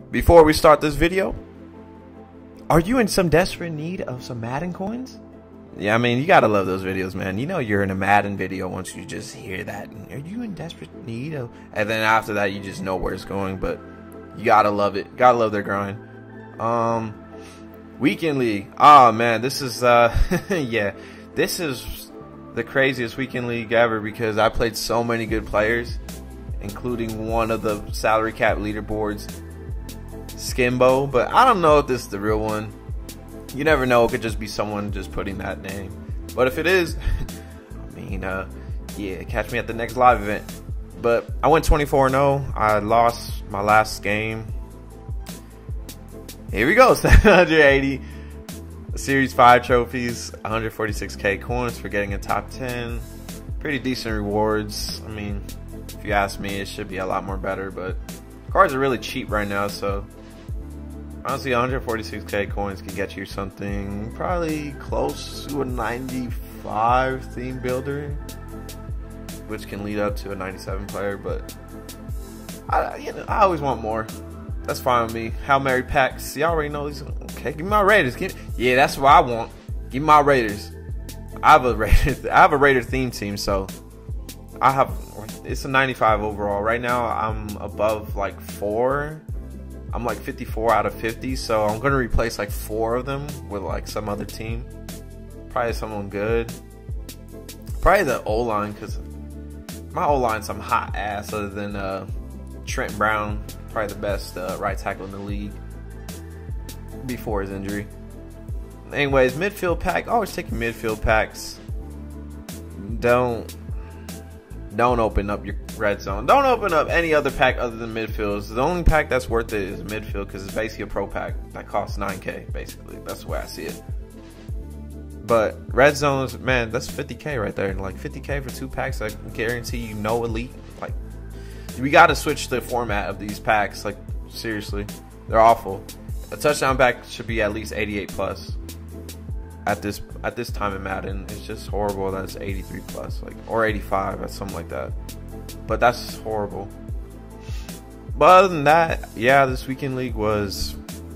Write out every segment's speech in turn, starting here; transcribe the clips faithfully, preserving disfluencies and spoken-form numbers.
Before we start this video, are you in some desperate need of some Madden coins? Yeah, I mean, you gotta love those videos, man. You know you're in a Madden video once you just hear that. Are you in desperate need of... And then after that, you just know where it's going, but you gotta love it. Gotta love their grind. Um, Weekend League. Oh, man, this is, uh, yeah. This is the craziest Weekend League ever because I played so many good players, including one of the salary cap leaderboards, Skimbo. But I don't know if this is the real one. You never know, it could just be someone just putting that name. But if it is, I mean, uh, yeah, catch me at the next live event. But I went twenty-four and oh. I lost my last game. Here we go, seven hundred eighty Series five trophies, one hundred forty-six K coins for getting a top ten. Pretty decent rewards. I mean, if you ask me, it should be a lot more better, but cards are really cheap right now, so honestly, one hundred forty-six K coins can get you something probably close to a ninety-five theme builder, which can lead up to a ninety-seven player. But I, you know, I always want more. That's fine with me. Hail Mary packs. Y'all already know these. Okay, give me my Raiders. Give me, yeah, that's what I want. Give me my Raiders. I have a Raider. I have a Raider theme team, so I have. It's a ninety-five overall. Right now, I'm above like four. I'm like fifty-four out of fifty, so I'm gonna replace like four of them with like some other team. Probably someone good. Probably the O-line, because my O-line's some hot ass other than uh, Trent Brown. Probably the best uh, right tackle in the league before his injury. Anyways, midfield pack. Always taking midfield packs. Don't don't open up your red zone. Don't open up any other pack other than midfields. The only pack that's worth it is midfield because it's basically a pro pack that costs nine K. Basically, that's the way I see it. But red zones, man, that's fifty K right there. And like fifty K for two packs, I guarantee you no elite. Like, we got to switch the format of these packs. Like, seriously, they're awful. A touchdown pack should be at least eighty-eight plus. At this at this time in Madden, it's just horrible that it's eighty-three plus, like, or eighty-five or something like that. But that's horrible. But other than that, yeah, this Weekend League was,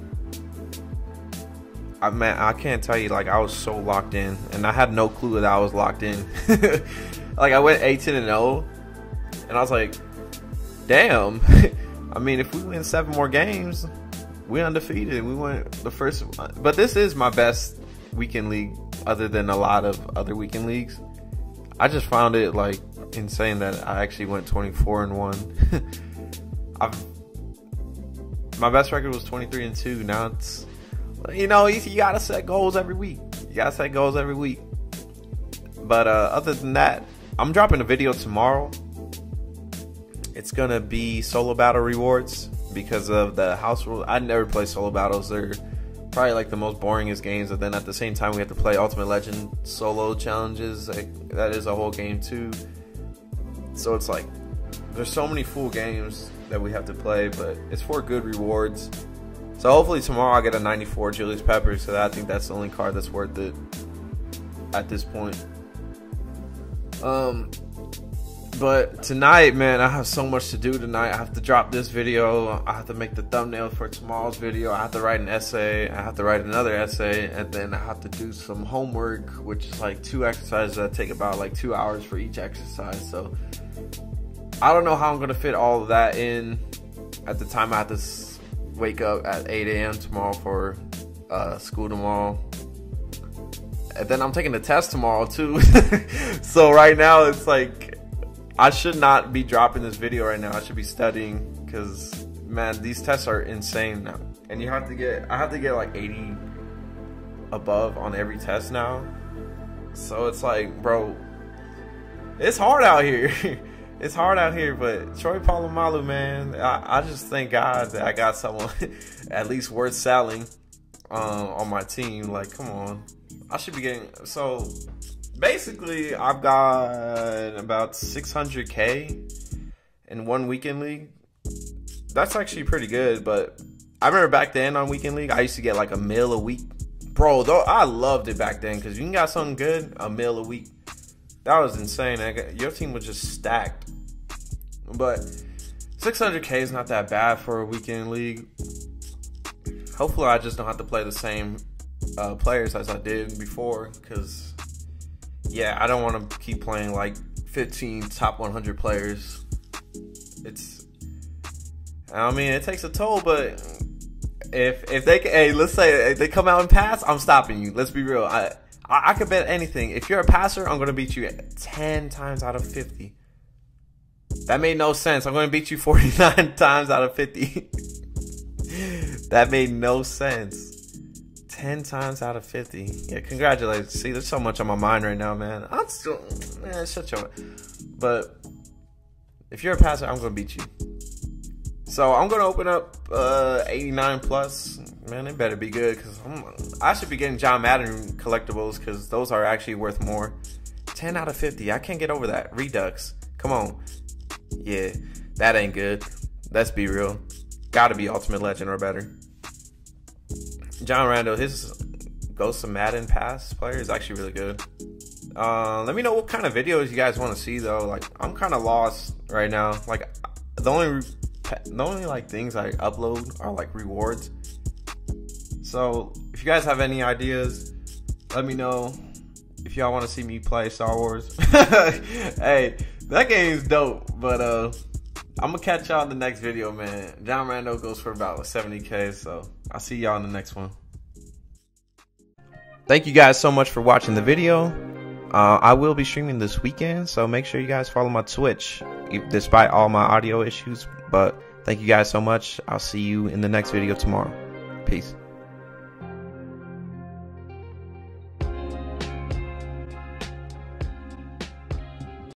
I man, I can't tell you, like, I was so locked in, and I had no clue that I was locked in. Like, I went eighteen and oh, and I was like, damn. I mean, if we win seven more games, we undefeated. We went the first, but this is my best Weekend League other than a lot of other Weekend Leagues. I just found it like insane that I actually went twenty-four and one. I've my best record was twenty-three and two. Now it's, you know, you, you gotta set goals every week. You gotta set goals every week. But uh, other than that, I'm dropping a video tomorrow. It's gonna be solo battle rewards because of the house rule. I never play solo battles. They're probably like the most boringest games, and then at the same time we have to play Ultimate Legend solo challenges. Like, that is a whole game too. So it's like there's so many full games that we have to play, but it's for good rewards. So hopefully tomorrow I get a ninety-four Julius Peppers, so I think that's the only card that's worth it at this point. Um, but tonight, man, I have so much to do tonight. I have to drop this video. I have to make the thumbnail for tomorrow's video. I have to write an essay. I have to write another essay. And then I have to do some homework, which is like two exercises that take about like two hours for each exercise. So I don't know how I'm going to fit all of that in at the time I have to wake up at eight A M tomorrow for uh, school tomorrow. And then I'm taking the test tomorrow too. So right now it's like, I should not be dropping this video right now. I should be studying because, man, these tests are insane now. And you have to get, I have to get like eighty above on every test now. So it's like, bro, it's hard out here. It's hard out here, but Troy Polamalu, man, I, I just thank God that I got someone at least worth selling um, on my team. Like, come on. I should be getting, so basically, I've got about six hundred K in one Weekend League. That's actually pretty good, but I remember back then on Weekend League, I used to get like a mil a week. Bro, though, I loved it back then because you got something good, a mil a week. That was insane. I got, your team was just stacked. But six hundred K is not that bad for a Weekend League. hopefully I just don't have to play the same uh, players as I did before, because yeah, I don't want to keep playing like fifteen top one hundred players. It's, I mean, it takes a toll, but if if they hey, let's say if they come out and pass, I'm stopping you. Let's be real. I I, I could bet anything. If you're a passer, I'm gonna beat you ten times out of fifty. That made no sense. I'm gonna beat you forty-nine times out of fifty. That made no sense. ten times out of fifty. Yeah, congratulations. See, there's so much on my mind right now, man. I'm still, man, shut your. But if you're a passer, I'm gonna beat you. So I'm gonna open up uh, eighty-nine plus. Man, it better be good, because I should be getting John Madden collectibles, because those are actually worth more. ten out of fifty. I can't get over that. Redux. Come on. Yeah, that ain't good. Let's be real. Gotta be Ultimate Legend or better. John Randall, his Ghost of Madden pass player is actually really good. Uh, let me know what kind of videos you guys want to see, though. Like, I'm kind of lost right now. Like, the only the only like things I upload are like rewards. So if you guys have any ideas, let me know. If y'all want to see me play Star Wars, hey, that game's dope. But uh, I'm gonna catch y'all in the next video, man. John Randall goes for about seventy K, so I'll see y'all in the next one. Thank you guys so much for watching the video. Uh, I will be streaming this weekend, so make sure you guys follow my Twitch, despite all my audio issues. But thank you guys so much. I'll see you in the next video tomorrow. Peace.